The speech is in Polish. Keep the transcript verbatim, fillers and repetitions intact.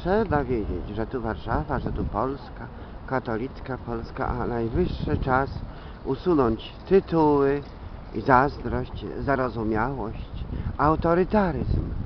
trzeba wiedzieć, że tu Warszawa, że tu Polska, katolicka Polska, a najwyższy czas usunąć tytuły i zazdrość, zarozumiałość, autorytaryzm.